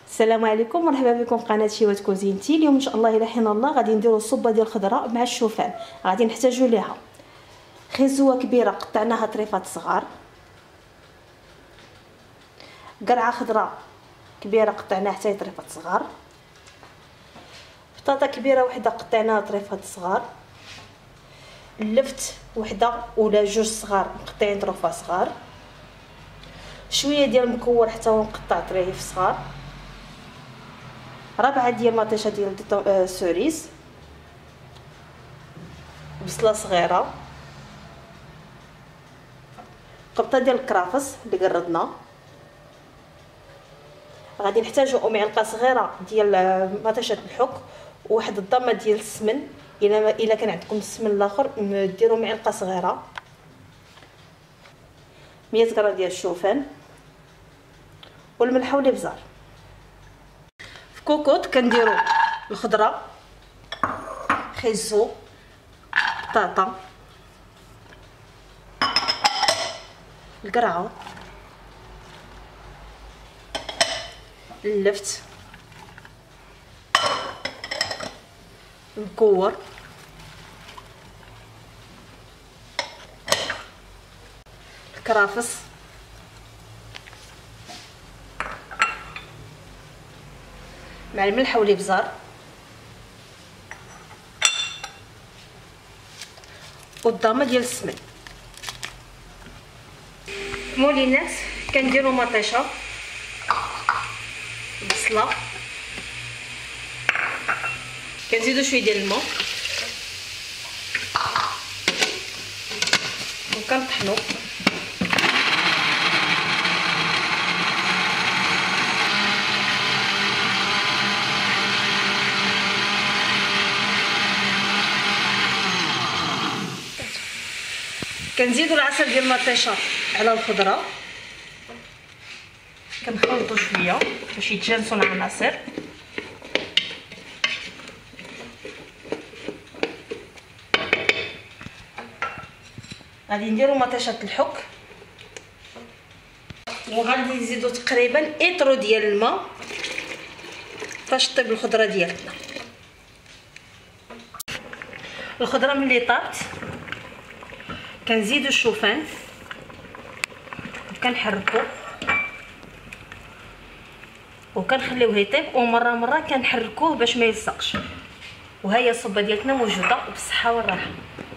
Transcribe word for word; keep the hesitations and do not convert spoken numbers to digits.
السلام عليكم، مرحبا بكم في قناه شيوات كوزينتي. اليوم ان شاء الله الى حين الله غادي نديروا الصبه ديال الخضره مع الشوفان. غادي نحتاجوا ليها خيزوه كبيره قطعناها طريفات صغار، قرعه خضراء كبيره قطعناها حتى طريفات صغار، بطاطا كبيره وحده قطعناها طريفات صغار، اللفت وحده ولا جوج صغار مقطعين طرفه صغار، شويه ديال المكور حتى هو مقطع طريف صغار، ربعه ديال مطيشه ديال سوريس، بصله صغيره، قبطه ديال الكرافس اللي قردنا. غادي نحتاجو معلقه صغيره ديال مطيشه الحك وواحد الضمه ديال السمن. الا الا كان عندكم السمن الاخر ديروا معلقه صغيره، مية غرام ديال الشوفان والملح والابزار. في كوكوط كنديروا الخضره، خيزو، بطاطا، القرعه، اللفت، المكور، الكرافس، مع الملح والابزار والضامه ديال السمن. مولينات كنديروا مطيشه، بصله، كنزيدوا شويه ديال الماء وكنطحنوا. كنزيدوا العسل ديال المطيشه على الخضره، كنخلطوا شويه باش يتجانسوا العناصر. غادي نديروا مطيشه الحك وغادي نزيدوا تقريبا ايطرو ديال الماء باش طيب الخضره ديالنا. الخضره ملي طابت كنزيدوا الشوفان وكنحركوه وكنخليوه يطيب، ومره مره كنحركوه باش ما يلصقش. وهي الصبه ديالتنا موجوده وبالصحه والراحه.